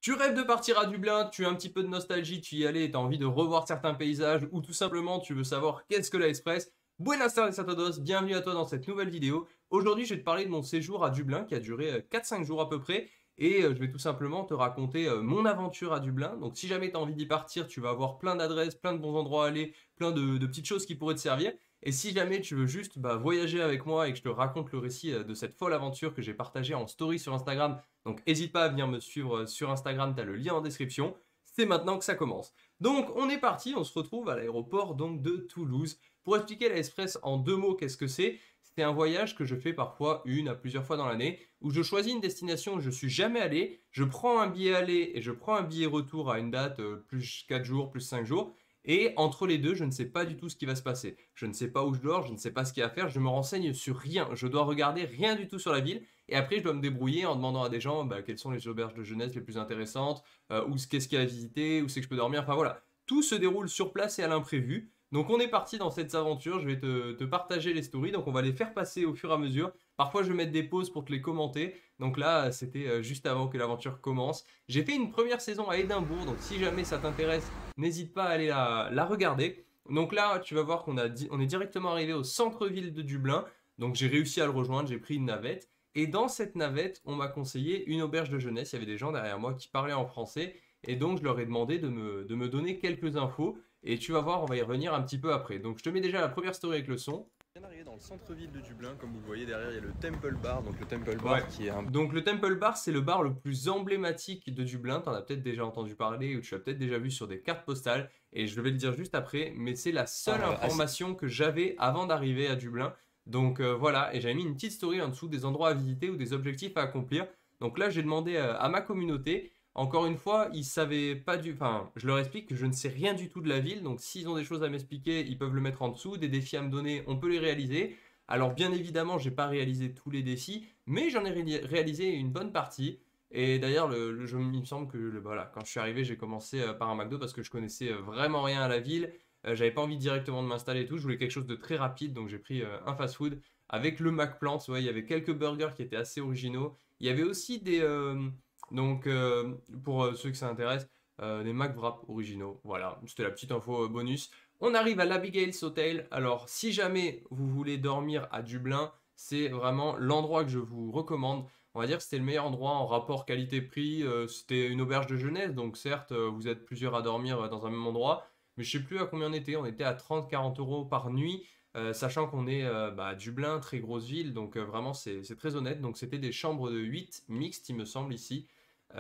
Tu rêves de partir à Dublin, tu as un petit peu de nostalgie, tu y allais, tu as envie de revoir certains paysages ou tout simplement tu veux savoir qu'est-ce que la Express. Buenas tardes a todos, bienvenue à toi dans cette nouvelle vidéo. Aujourd'hui je vais te parler de mon séjour à Dublin qui a duré 4-5 jours à peu près et je vais tout simplement te raconter mon aventure à Dublin. Donc si jamais tu as envie d'y partir, tu vas avoir plein d'adresses, plein de bons endroits à aller, plein de petites choses qui pourraient te servir. Et si jamais tu veux juste voyager avec moi et que je te raconte le récit de cette folle aventure que j'ai partagée en story sur Instagram, donc n'hésite pas à venir me suivre sur Instagram, tu as le lien en description. C'est maintenant que ça commence. Donc on est parti, on se retrouve à l'aéroport donc de Toulouse. Pour expliquer la Express en 2 mots, qu'est-ce que c'est? C'est un voyage que je fais parfois une à plusieurs fois dans l'année, où je choisis une destination où je suis jamais allé, je prends un billet aller et je prends un billet retour à une date plus 4 jours, plus 5 jours, et entre les deux, je ne sais pas du tout ce qui va se passer. Je ne sais pas où je dors, je ne sais pas ce qu'il y a à faire, je me renseigne sur rien. Je dois regarder rien du tout sur la ville. Et après, je dois me débrouiller en demandant à des gens quelles sont les auberges de jeunesse les plus intéressantes, qu'est-ce qu'il y a à visiter, où c'est que je peux dormir. Enfin voilà, tout se déroule sur place et à l'imprévu. Donc on est parti dans cette aventure, je vais te partager les stories, donc on va les faire passer au fur et à mesure. Parfois je vais mettre des pauses pour te les commenter, donc là c'était juste avant que l'aventure commence. J'ai fait une première saison à Édimbourg, donc si jamais ça t'intéresse, n'hésite pas à aller la regarder. Donc là tu vas voir qu'on on est directement arrivé au centre-ville de Dublin, donc j'ai réussi à le rejoindre, j'ai pris une navette. Et dans cette navette, on m'a conseillé une auberge de jeunesse, il y avait des gens derrière moi qui parlaient en français, et donc je leur ai demandé de me donner quelques infos. Et tu vas voir, on va y revenir un petit peu après. Donc je te mets déjà la première story avec le son. On vient d'arriver dans le centre-ville de Dublin, comme vous le voyez derrière, il y a le Temple Bar. Donc le Temple Bar Ouais. qui est un... Donc le Temple Bar, c'est le bar le plus emblématique de Dublin. T'en as peut-être déjà entendu parler ou tu l'as peut-être déjà vu sur des cartes postales. Et je vais le dire juste après, mais c'est la seule information que j'avais avant d'arriver à Dublin. Donc voilà, et j'avais mis une petite story en dessous des endroits à visiter ou des objectifs à accomplir. Donc là, j'ai demandé à ma communauté. Encore une fois, ils savaient pas du... Enfin, je leur explique que je ne sais rien du tout de la ville. Donc s'ils ont des choses à m'expliquer, ils peuvent le mettre en dessous. Des défis à me donner, on peut les réaliser. Alors bien évidemment, j'ai pas réalisé tous les défis, mais j'en ai réalisé une bonne partie. Et d'ailleurs, il me semble que voilà, quand je suis arrivé, j'ai commencé par un McDo parce que je connaissais vraiment rien à la ville. J'avais pas envie directement de m'installer et tout. Je voulais quelque chose de très rapide, donc j'ai pris un fast-food avec le McPlant. Ouais, il y avait quelques burgers qui étaient assez originaux. Il y avait aussi donc pour ceux que ça intéresse, des McWrap originaux. Voilà, c'était la petite info bonus. On arrive à l'Abigail's Hotel. Alors, si jamais vous voulez dormir à Dublin, c'est vraiment l'endroit que je vous recommande. On va dire que c'était le meilleur endroit en rapport qualité-prix. C'était une auberge de jeunesse, donc certes, vous êtes plusieurs à dormir dans un même endroit. Mais je sais plus à combien on était. On était à 30-40 euros par nuit, sachant qu'on est à Dublin, très grosse ville. Donc vraiment, c'est très honnête. Donc c'était des chambres de 8 mixtes, il me semble, ici.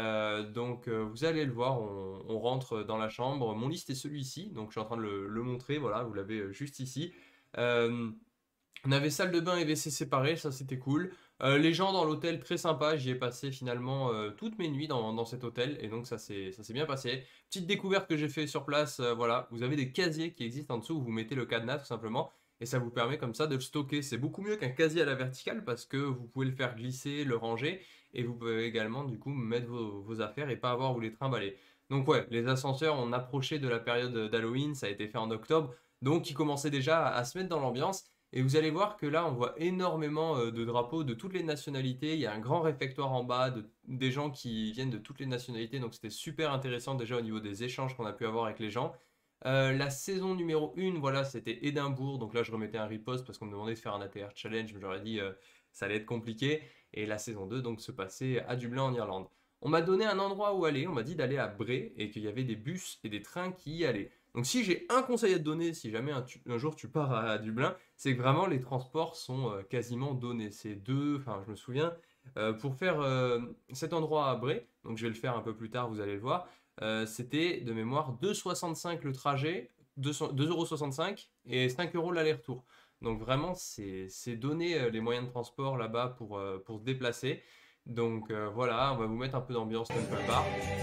Donc vous allez le voir, on rentre dans la chambre. Mon lit c'était celui-ci, donc je suis en train de le montrer, voilà, vous l'avez juste ici. Euh, on avait salle de bain et WC séparés, ça c'était cool. Les gens dans l'hôtel, très sympa, j'y ai passé finalement toutes mes nuits dans cet hôtel, et donc ça s'est bien passé. Petite découverte que j'ai fait sur place, voilà, vous avez des casiers qui existent en dessous où vous mettez le cadenas tout simplement. Et ça vous permet comme ça de le stocker. C'est beaucoup mieux qu'un casier à la verticale parce que vous pouvez le faire glisser, le ranger. Et vous pouvez également du coup mettre vos affaires et pas avoir à vous les trimballer. Donc ouais, les ascenseurs, on approchait de la période d'Halloween, ça a été fait en octobre. Donc ils commençaient déjà à se mettre dans l'ambiance. Et vous allez voir que là, on voit énormément de drapeaux de toutes les nationalités. Il y a un grand réfectoire en bas, des gens qui viennent de toutes les nationalités. Donc c'était super intéressant déjà au niveau des échanges qu'on a pu avoir avec les gens. La saison numéro 1, voilà, c'était Édimbourg. Donc là, je remettais un repost parce qu'on me demandait de faire un ATR challenge. Mais j'aurais dit ça allait être compliqué. Et la saison 2, donc, se passait à Dublin en Irlande. On m'a donné un endroit où aller. On m'a dit d'aller à Bray et qu'il y avait des bus et des trains qui y allaient. Donc si j'ai un conseil à te donner, si jamais un jour tu pars à Dublin, c'est que vraiment les transports sont quasiment donnés. C'est deux, enfin je me souviens, pour faire cet endroit à Bray, donc je vais le faire un peu plus tard, vous allez le voir, c'était de mémoire 2,65 le trajet, 2,65 € et 5 euros l'aller-retour. Donc vraiment, c'est donner les moyens de transport là-bas pour se déplacer. Donc voilà, on va vous mettre un peu d'ambiance Temple Bar.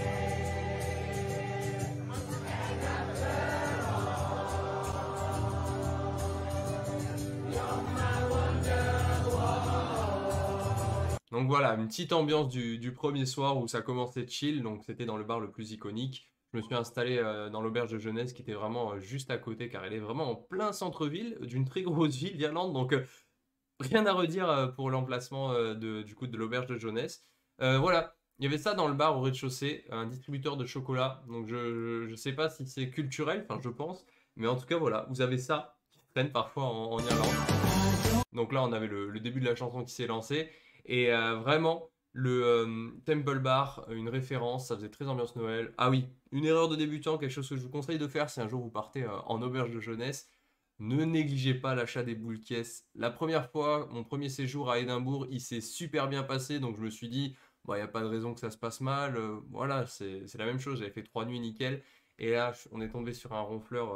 Donc voilà, une petite ambiance du premier soir où ça commençait chill. Donc c'était dans le bar le plus iconique. Je me suis installé dans l'auberge de jeunesse qui était vraiment juste à côté car elle est vraiment en plein centre-ville d'une très grosse ville d'Irlande. Donc rien à redire pour l'emplacement du coup de l'auberge de jeunesse. Voilà. Il y avait ça dans le bar au rez-de-chaussée, un distributeur de chocolat. Donc je sais pas si c'est culturel, enfin je pense. Mais en tout cas voilà, vous avez ça qui traîne parfois en Irlande. Donc là on avait le début de la chanson qui s'est lancé. Et vraiment, le Temple Bar, une référence, ça faisait très ambiance Noël. Ah oui, une erreur de débutant, quelque chose que je vous conseille de faire si un jour vous partez en auberge de jeunesse. Ne négligez pas l'achat des boules caisses. La première fois, mon premier séjour à Édimbourg, il s'est super bien passé, donc je me suis dit, bon, il n'y a pas de raison que ça se passe mal. Voilà, c'est la même chose. J'avais fait 3 nuits nickel. Et là, on est tombé sur un ronfleur.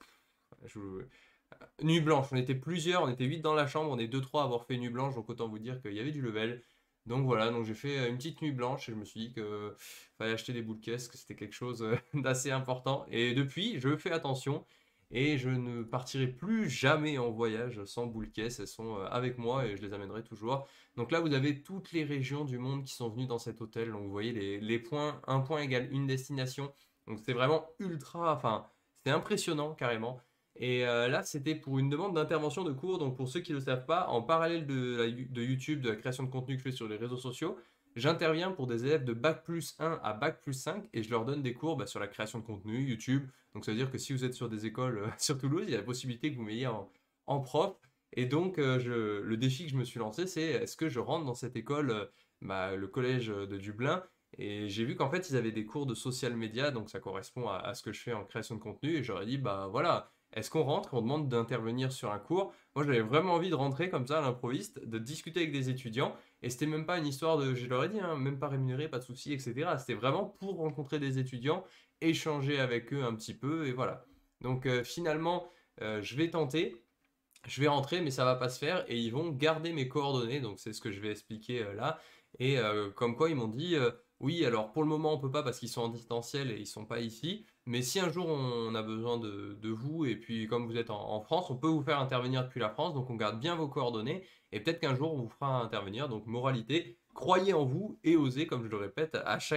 Nuit blanche. On était plusieurs, on était 8 dans la chambre. On est deux trois à avoir fait une nuit blanche, donc autant vous dire qu'il y avait du level. Donc voilà, donc j'ai fait une petite nuit blanche et je me suis dit que fallait acheter des boules caisses, que c'était quelque chose d'assez important. Et depuis, je fais attention et je ne partirai plus jamais en voyage sans boules caisses. Elles sont avec moi et je les amènerai toujours. Donc là, vous avez toutes les régions du monde qui sont venues dans cet hôtel. Donc vous voyez les points, un point égale une destination. Donc c'est vraiment ultra, enfin, c'est impressionnant carrément. Et là, c'était pour une demande d'intervention de cours. Donc, pour ceux qui ne le savent pas, en parallèle de YouTube, de la création de contenu que je fais sur les réseaux sociaux, j'interviens pour des élèves de Bac plus 1 à Bac plus 5 et je leur donne des cours sur la création de contenu, YouTube. Donc, ça veut dire que si vous êtes sur des écoles sur Toulouse, il y a la possibilité que vous m'ayez en prof. Et donc, le défi que je me suis lancé, c'est est-ce que je rentre dans cette école, le collège de Dublin. Et j'ai vu qu'en fait, ils avaient des cours de social media, donc ça correspond à ce que je fais en création de contenu. Et j'aurais dit, bah voilà, est-ce qu'on rentre et on demande d'intervenir sur un cours? Moi, j'avais vraiment envie de rentrer comme ça à l'improviste, de discuter avec des étudiants. Et c'était même pas une histoire de, je leur ai dit, hein, même pas rémunéré, pas de souci, etc. C'était vraiment pour rencontrer des étudiants, échanger avec eux un petit peu, et voilà. Donc finalement, je vais tenter. Je vais rentrer, mais ça va pas se faire et ils vont garder mes coordonnées. Donc c'est ce que je vais expliquer là. Et comme quoi ils m'ont dit, oui, alors pour le moment on peut pas parce qu'ils sont en distanciel et ils sont pas ici. Mais si un jour on a besoin de vous et puis comme vous êtes en France, on peut vous faire intervenir depuis la France. Donc on garde bien vos coordonnées et peut-être qu'un jour on vous fera intervenir. Donc moralité, croyez en vous et osez, comme je le répète,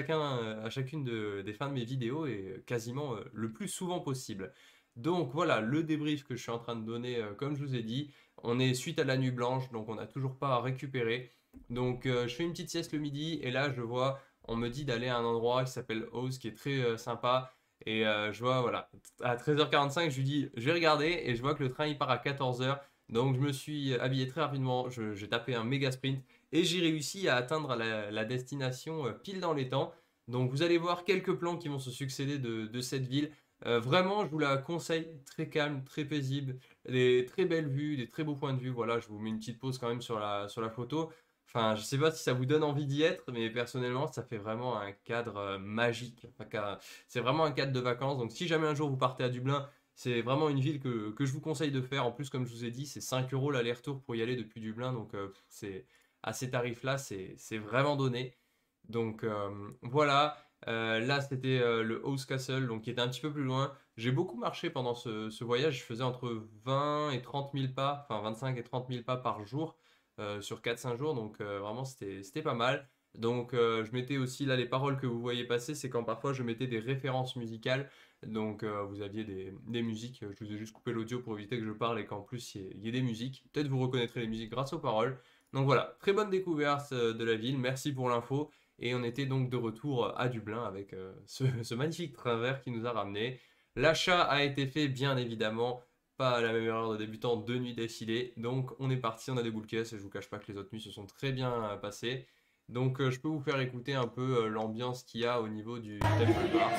à chacune des fins de mes vidéos et quasiment le plus souvent possible. Donc voilà le débrief que je suis en train de donner, comme je vous ai dit. On est suite à la nuit blanche, donc on n'a toujours pas récupéré. Donc je fais une petite sieste le midi et là je vois, on me dit d'aller à un endroit qui s'appelle Oz, qui est très sympa. Et je vois, voilà, à 13h45, je lui dis, je vais regarder et je vois que le train il part à 14h. Donc je me suis habillé très rapidement, j'ai tapé un méga sprint et j'ai réussi à atteindre la destination pile dans les temps. Donc vous allez voir quelques plans qui vont se succéder de cette ville. Vraiment, je vous la conseille, très calme, très paisible, des très belles vues, des très beaux points de vue. Voilà, je vous mets une petite pause quand même sur la photo. Enfin, je sais pas si ça vous donne envie d'y être, mais personnellement, ça fait vraiment un cadre magique. C'est vraiment un cadre de vacances. Donc, si jamais un jour vous partez à Dublin, c'est vraiment une ville que je vous conseille de faire. En plus, comme je vous ai dit, c'est 5 euros l'aller-retour pour y aller depuis Dublin. Donc, c'est à ces tarifs-là, c'est vraiment donné. Donc, voilà. Là, c'était le House Castle, donc qui était un petit peu plus loin. J'ai beaucoup marché pendant ce voyage. Je faisais entre 20 et 30 000 pas, enfin 25 et 30 000 pas par jour sur 4-5 jours. Donc vraiment, c'était pas mal. Donc je mettais aussi, là, les paroles que vous voyez passer, c'est quand parfois je mettais des références musicales. Donc vous aviez des musiques. Je vous ai juste coupé l'audio pour éviter que je parle et qu'en plus il y ait des musiques. Peut-être vous reconnaîtrez les musiques grâce aux paroles. Donc voilà, très bonne découverte de la ville. Merci pour l'info. Et on était donc de retour à Dublin avec ce magnifique train vert qui nous a ramenés. L'achat a été fait, bien évidemment, pas la même erreur de débutant, 2 nuits d'affilée. Donc on est parti, on a des boules caisses et je vous cache pas que les autres nuits se sont très bien passées. Donc je peux vous faire écouter un peu l'ambiance qu'il y a au niveau du Temple Bar.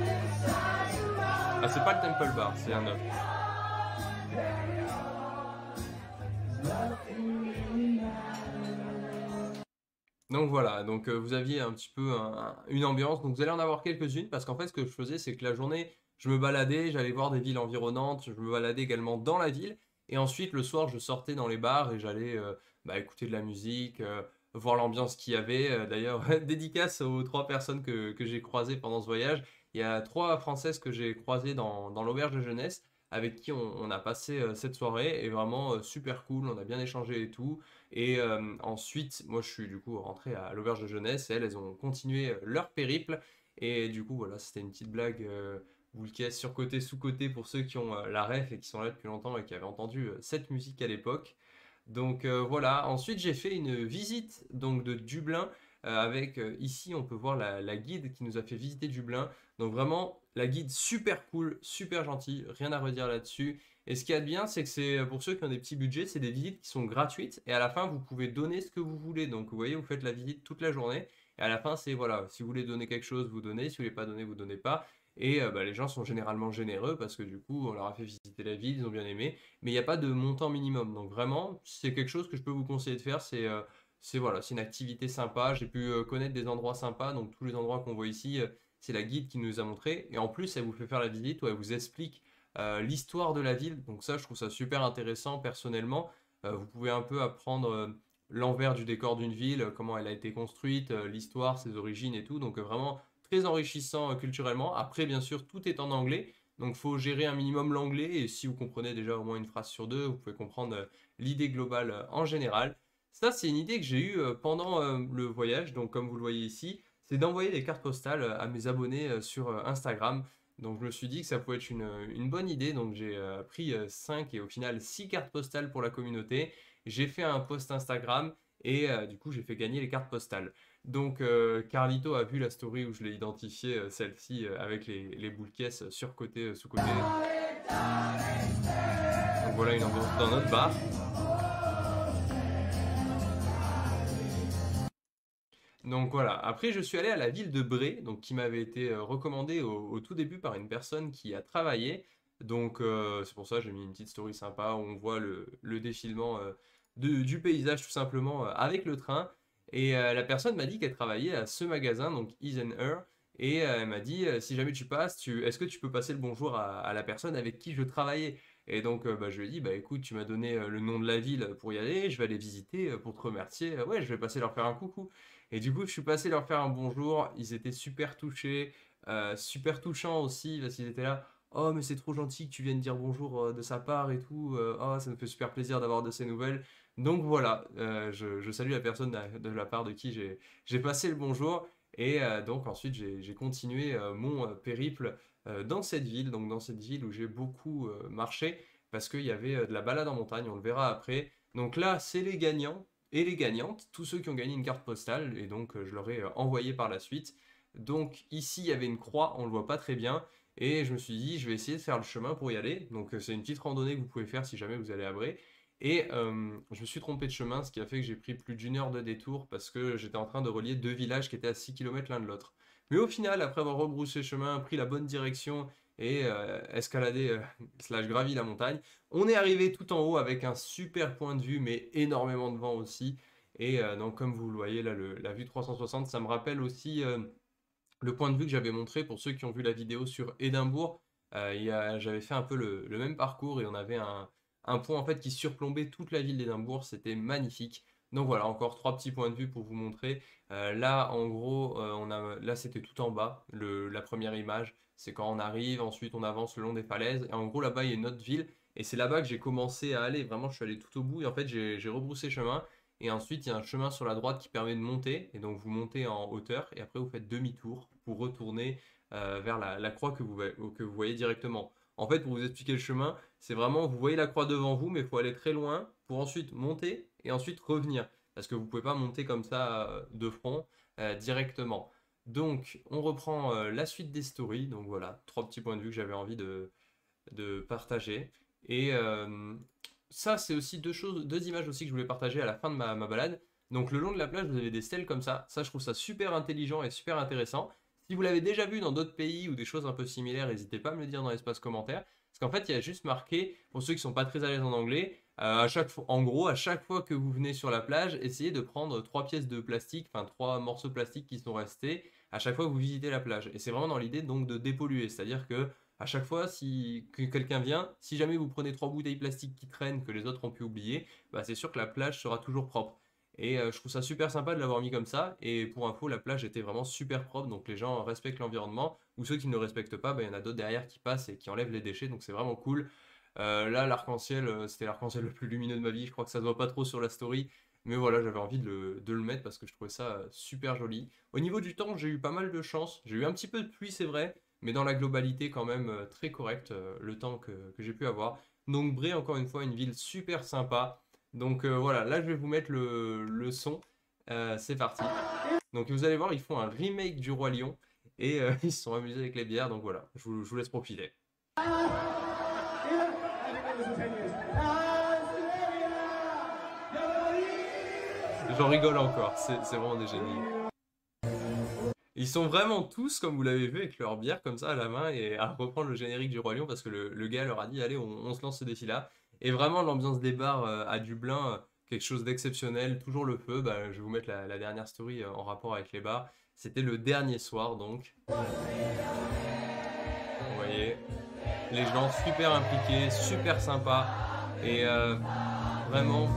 Ah, c'est pas le Temple Bar, c'est un autre. Donc voilà, donc vous aviez un petit peu une ambiance, donc vous allez en avoir quelques-unes, parce qu'en fait ce que je faisais c'est que la journée je me baladais, j'allais voir des villes environnantes, je me baladais également dans la ville, et ensuite le soir je sortais dans les bars et j'allais écouter de la musique, voir l'ambiance qu'il y avait. D'ailleurs, dédicace aux 3 personnes que j'ai croisées pendant ce voyage, il y a 3 Françaises que j'ai croisées dans l'auberge de jeunesse, avec qui on a passé cette soirée, et vraiment super cool, on a bien échangé et tout. Et ensuite, moi je suis du coup rentré à l'auberge de jeunesse et elles ont continué leur périple. Et du coup, voilà, c'était une petite blague boule caisse sur-côté, sous-côté pour ceux qui ont la ref et qui sont là depuis longtemps et qui avaient entendu cette musique à l'époque. Donc voilà, ensuite j'ai fait une visite donc de Dublin avec ici on peut voir la guide qui nous a fait visiter Dublin. Donc vraiment la guide super cool, super gentille, rien à redire là-dessus. Et ce qu'il y a de bien, c'est que c'est pour ceux qui ont des petits budgets, c'est des visites qui sont gratuites et à la fin vous pouvez donner ce que vous voulez. Donc vous voyez, vous faites la visite toute la journée et à la fin c'est voilà, si vous voulez donner quelque chose, vous donnez, si vous voulez pas donner, vous donnez pas. Et les gens sont généralement généreux parce que du coup on leur a fait visiter la ville, ils ont bien aimé, mais il n'y a pas de montant minimum. Donc vraiment, c'est quelque chose que je peux vous conseiller de faire, c'est voilà, c'est une activité sympa. J'ai pu connaître des endroits sympas, donc tous les endroits qu'on voit ici, c'est la guide qui nous a montré. Et en plus, elle vous fait faire la visite où elle vous explique l'histoire de la ville. Donc ça, je trouve ça super intéressant personnellement. Vous pouvez un peu apprendre l'envers du décor d'une ville, comment elle a été construite, l'histoire, ses origines et tout. Donc vraiment très enrichissant culturellement. Après, bien sûr, tout est en anglais. Donc il faut gérer un minimum l'anglais. Et si vous comprenez déjà au moins une phrase sur deux, vous pouvez comprendre l'idée globale en général. Ça, c'est une idée que j'ai eue pendant le voyage. Donc comme vous le voyez ici, c'est d'envoyer des cartes postales à mes abonnés sur Instagram. Donc je me suis dit que ça pouvait être une bonne idée. Donc j'ai pris 5 et au final 6 cartes postales pour la communauté. J'ai fait un post Instagram et du coup j'ai fait gagner les cartes postales. Donc Carlito a vu la story où je l'ai identifié, celle-ci, avec les boules caisses sur côté, sous-côté. Donc voilà une ambiance dans notre bar. Donc voilà, après je suis allé à la ville de Bray, donc qui m'avait été recommandée au tout début par une personne qui a travaillé. Donc c'est pour ça que j'ai mis une petite story sympa où on voit le défilement du paysage tout simplement avec le train. Et la personne m'a dit qu'elle travaillait à ce magasin, donc Is and Her. Et elle m'a dit, si jamais tu passes, est-ce que tu peux passer le bonjour à la personne avec qui je travaillais? Et donc bah, je lui ai dit, bah écoute, tu m'as donné le nom de la ville pour y aller, je vais aller visiter pour te remercier. Ouais, je vais passer leur faire un coucou. Et du coup, je suis passé leur faire un bonjour. Ils étaient super touchés, super touchants aussi, parce qu'ils étaient là. Oh, mais c'est trop gentil que tu viennes dire bonjour de sa part et tout. Oh, ça me fait super plaisir d'avoir de ces nouvelles. Donc voilà, je salue la personne de la part de qui j'ai passé le bonjour. Et donc ensuite, j'ai continué mon périple dans cette ville, donc dans cette ville où j'ai beaucoup marché, parce qu'il y avait de la balade en montagne, on le verra après. Donc là, c'est les gagnants et les gagnantes, tous ceux qui ont gagné une carte postale, et donc je leur ai envoyé par la suite. Donc ici, il y avait une croix, on ne le voit pas très bien, et je me suis dit, je vais essayer de faire le chemin pour y aller. Donc c'est une petite randonnée que vous pouvez faire si jamais vous allez à Bray. Et je me suis trompé de chemin, ce qui a fait que j'ai pris plus d'une heure de détour parce que j'étais en train de relier deux villages qui étaient à 6 km l'un de l'autre. Mais au final, après avoir rebroussé chemin, pris la bonne direction et escaladé slash gravi la montagne, on est arrivé tout en haut avec un super point de vue, mais énormément de vent aussi. Et donc, comme vous le voyez là, la vue 360, ça me rappelle aussi le point de vue que j'avais montré pour ceux qui ont vu la vidéo sur Édimbourg. J'avais fait un peu le même parcours et on avait un point en fait qui surplombait toute la ville d'Édimbourg. C'était magnifique. Donc voilà, encore trois petits points de vue pour vous montrer. Là, en gros, là c'était tout en bas, la première image. C'est quand on arrive, ensuite on avance le long des falaises. Et en gros, là-bas, il y a une autre ville. Et c'est là-bas que j'ai commencé à aller. Vraiment, je suis allé tout au bout. Et en fait, j'ai rebroussé chemin. Et ensuite, il y a un chemin sur la droite qui permet de monter. Et donc, vous montez en hauteur. Et après, vous faites demi-tour pour retourner vers la croix que vous voyez directement. En fait, pour vous expliquer le chemin, c'est vraiment, vous voyez la croix devant vous, mais il faut aller très loin pour ensuite monter et ensuite revenir. Parce que vous ne pouvez pas monter comme ça de front directement. Donc, on reprend la suite des stories. Donc voilà, trois petits points de vue que j'avais envie de partager. Et ça, c'est aussi deux images aussi que je voulais partager à la fin de ma balade. Donc le long de la plage, vous avez des stèles comme ça. Ça, je trouve ça super intelligent et super intéressant. Si vous l'avez déjà vu dans d'autres pays ou des choses un peu similaires, n'hésitez pas à me le dire dans l'espace commentaire. Parce qu'en fait, il y a juste marqué, pour ceux qui ne sont pas très à l'aise en anglais, en gros, à chaque fois que vous venez sur la plage, essayez de prendre trois pièces de plastique, enfin trois morceaux de plastique qui sont restés, à chaque fois que vous visitez la plage. Et c'est vraiment dans l'idée donc de dépolluer. C'est-à-dire que à chaque fois que quelqu'un vient, si jamais vous prenez trois bouteilles plastiques qui traînent que les autres ont pu oublier, bah c'est sûr que la plage sera toujours propre. Et je trouve ça super sympa de l'avoir mis comme ça. Et pour info, la plage était vraiment super propre. Donc les gens respectent l'environnement. Ou ceux qui ne le respectent pas, bah, il y en a d'autres derrière qui passent et qui enlèvent les déchets. Donc c'est vraiment cool. Là, l'arc-en-ciel, c'était l'arc-en-ciel le plus lumineux de ma vie. Je crois que ça se voit pas trop sur la story. Mais voilà, j'avais envie de le mettre parce que je trouvais ça super joli. Au niveau du temps, j'ai eu pas mal de chance. J'ai eu un petit peu de pluie, c'est vrai. Mais dans la globalité, quand même, très correct le temps que j'ai pu avoir. Donc Bray, encore une fois, une ville super sympa. Donc voilà, là je vais vous mettre le son. C'est parti. Donc vous allez voir, ils font un remake du Roi Lion et ils se sont amusés avec les bières. Donc voilà, je vous laisse profiter. J'en rigole encore, c'est vraiment des génies. Ils sont vraiment tous, comme vous l'avez vu, avec leur bière comme ça à la main et à reprendre le générique du Roi Lion parce que le gars leur a dit allez, on se lance ce défi-là. Et vraiment, l'ambiance des bars à Dublin, quelque chose d'exceptionnel, toujours le feu. Bah, je vais vous mettre la dernière story en rapport avec les bars. C'était le dernier soir donc. Vous voyez, les gens super impliqués, super sympas et vraiment.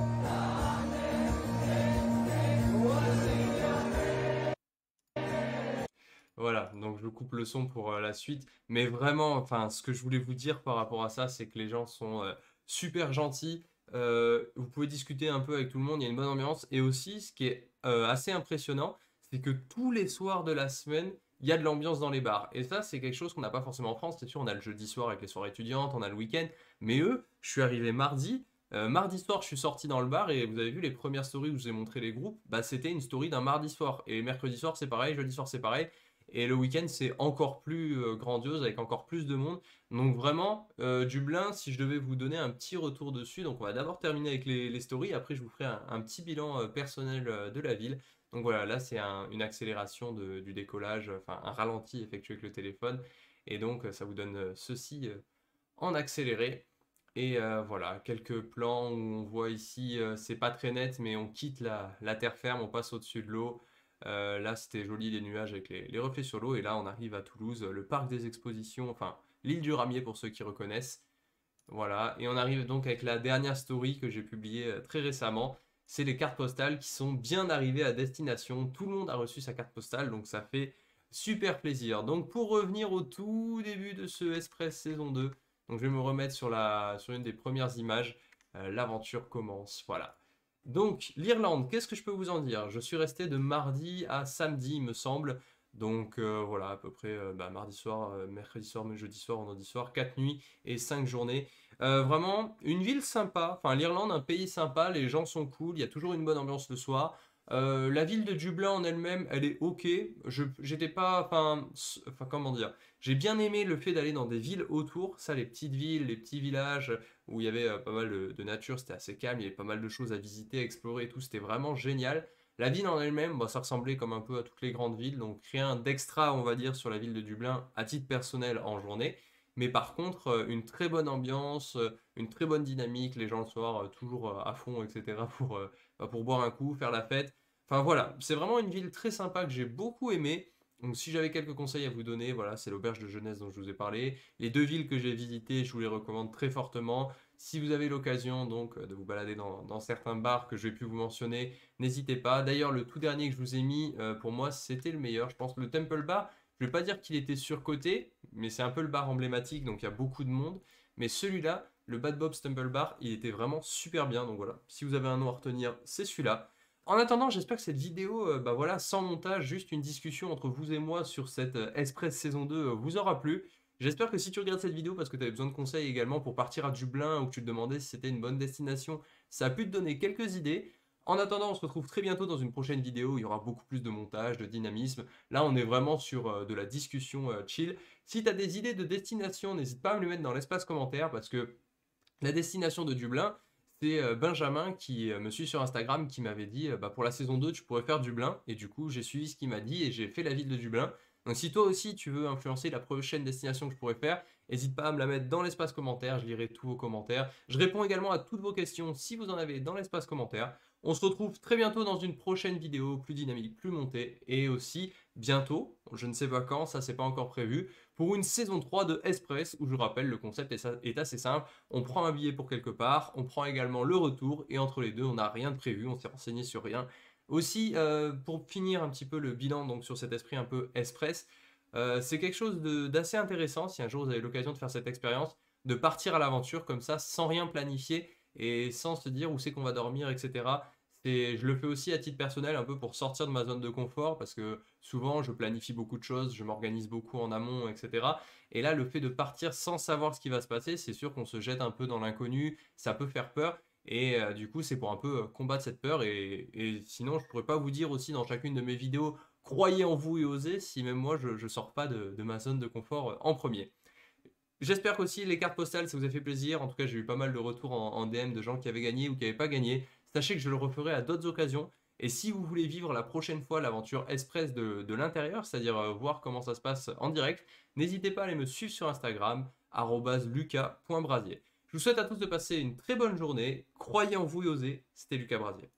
Voilà, donc je coupe le son pour la suite. Mais vraiment, enfin, ce que je voulais vous dire par rapport à ça, c'est que les gens sont super gentils. Vous pouvez discuter un peu avec tout le monde, il y a une bonne ambiance. Et aussi, ce qui est assez impressionnant, c'est que tous les soirs de la semaine, il y a de l'ambiance dans les bars. Et ça, c'est quelque chose qu'on n'a pas forcément en France. C'est sûr, on a le jeudi soir avec les soirées étudiantes, on a le week-end. Mais eux, je suis arrivé mardi. Mardi soir, je suis sorti dans le bar et vous avez vu les premières stories où je vous ai montré les groupes. Bah, c'était une story d'un mardi soir. Et mercredi soir, c'est pareil, jeudi soir, c'est pareil. Et le week-end, c'est encore plus grandiose avec encore plus de monde. Donc vraiment, Dublin, si je devais vous donner un petit retour dessus, donc on va d'abord terminer avec les stories, après je vous ferai un petit bilan personnel de la ville. Donc voilà, là c'est une accélération du décollage, enfin un ralenti effectué avec le téléphone. Et donc ça vous donne ceci en accéléré. Et voilà, quelques plans où on voit ici, c'est pas très net, mais on quitte la terre ferme, on passe au-dessus de l'eau. Là, c'était joli, les nuages avec les reflets sur l'eau. Et là, on arrive à Toulouse, le parc des expositions, enfin, l'île du Ramier pour ceux qui reconnaissent. Voilà, et on arrive donc avec la dernière story que j'ai publiée très récemment. C'est les cartes postales qui sont bien arrivées à destination. Tout le monde a reçu sa carte postale, donc ça fait super plaisir. Donc pour revenir au tout début de ce Express saison 2, donc je vais me remettre sur une des premières images. L'aventure commence, voilà. Donc l'Irlande, qu'est-ce que je peux vous en dire? Je suis resté de mardi à samedi, il me semble. Donc voilà, à peu près mardi soir, mercredi soir, jeudi soir, vendredi soir, 4 nuits et 5 journées. Vraiment, une ville sympa, enfin l'Irlande, un pays sympa, les gens sont cool, il y a toujours une bonne ambiance le soir. La ville de Dublin en elle-même, elle est ok. J'étais pas, enfin comment dire, j'ai bien aimé le fait d'aller dans des villes autour, ça, les petites villes, les petits villages où il y avait pas mal de nature, c'était assez calme, il y avait pas mal de choses à visiter, à explorer et tout, c'était vraiment génial. La ville en elle-même, bah, ça ressemblait comme un peu à toutes les grandes villes, donc rien d'extra, on va dire, sur la ville de Dublin à titre personnel en journée. Mais par contre, une très bonne ambiance, une très bonne dynamique, les gens le soir toujours à fond, etc. Pour boire un coup, faire la fête. Enfin voilà, c'est vraiment une ville très sympa que j'ai beaucoup aimé. Donc si j'avais quelques conseils à vous donner, voilà, c'est l'auberge de jeunesse dont je vous ai parlé. Les deux villes que j'ai visitées, je vous les recommande très fortement. Si vous avez l'occasion donc de vous balader dans certains bars que je vais plus vous mentionner, n'hésitez pas. D'ailleurs, le tout dernier que je vous ai mis, pour moi, c'était le meilleur. Je pense le Temple Bar, je ne vais pas dire qu'il était surcoté, mais c'est un peu le bar emblématique, donc il y a beaucoup de monde. Mais celui-là, le Bad Bob's Temple Bar, il était vraiment super bien. Donc voilà, si vous avez un nom à retenir, c'est celui-là. En attendant, j'espère que cette vidéo, bah voilà, sans montage, juste une discussion entre vous et moi sur cette Express saison 2 vous aura plu. J'espère que si tu regardes cette vidéo parce que tu avais besoin de conseils également pour partir à Dublin ou que tu te demandais si c'était une bonne destination, ça a pu te donner quelques idées. En attendant, on se retrouve très bientôt dans une prochaine vidéo où il y aura beaucoup plus de montage, de dynamisme. Là, on est vraiment sur de la discussion chill. Si tu as des idées de destination, n'hésite pas à me les mettre dans l'espace commentaire parce que la destination de Dublin, c'est Benjamin qui me suit sur Instagram qui m'avait dit bah, pour la saison 2 tu pourrais faire Dublin et du coup j'ai suivi ce qu'il m'a dit et j'ai fait la ville de Dublin. Donc si toi aussi tu veux influencer la prochaine destination que je pourrais faire, n'hésite pas à me la mettre dans l'espace commentaire, je lirai tous vos commentaires. Je réponds également à toutes vos questions si vous en avez dans l'espace commentaire. On se retrouve très bientôt dans une prochaine vidéo plus dynamique, plus montée et aussi bientôt, je ne sais pas quand, ça c'est pas encore prévu, pour une saison 3 de Express où je rappelle le concept est assez simple. On prend un billet pour quelque part, on prend également le retour et entre les deux on n'a rien de prévu, on s'est renseigné sur rien. Aussi pour finir un petit peu le bilan donc sur cet esprit un peu Express, c'est quelque chose d'assez intéressant si un jour vous avez l'occasion de faire cette expérience, de partir à l'aventure comme ça sans rien planifier et sans se dire où c'est qu'on va dormir, etc. Je le fais aussi à titre personnel, un peu pour sortir de ma zone de confort, parce que souvent je planifie beaucoup de choses, je m'organise beaucoup en amont, etc. Et là, le fait de partir sans savoir ce qui va se passer, c'est sûr qu'on se jette un peu dans l'inconnu, ça peut faire peur. Et du coup, c'est pour un peu combattre cette peur. Et sinon, je pourrais pas vous dire aussi dans chacune de mes vidéos croyez en vous et osez si même moi je ne sors pas de ma zone de confort en premier. J'espère qu'aussi les cartes postales, ça vous a fait plaisir. En tout cas, j'ai eu pas mal de retours en DM de gens qui avaient gagné ou qui n'avaient pas gagné. Sachez que je le referai à d'autres occasions. Et si vous voulez vivre la prochaine fois l'aventure Express de l'intérieur, c'est-à-dire voir comment ça se passe en direct, n'hésitez pas à aller me suivre sur Instagram, @lucas.brasier. Je vous souhaite à tous de passer une très bonne journée. Croyez en vous et osez. C'était Lucas Brasier.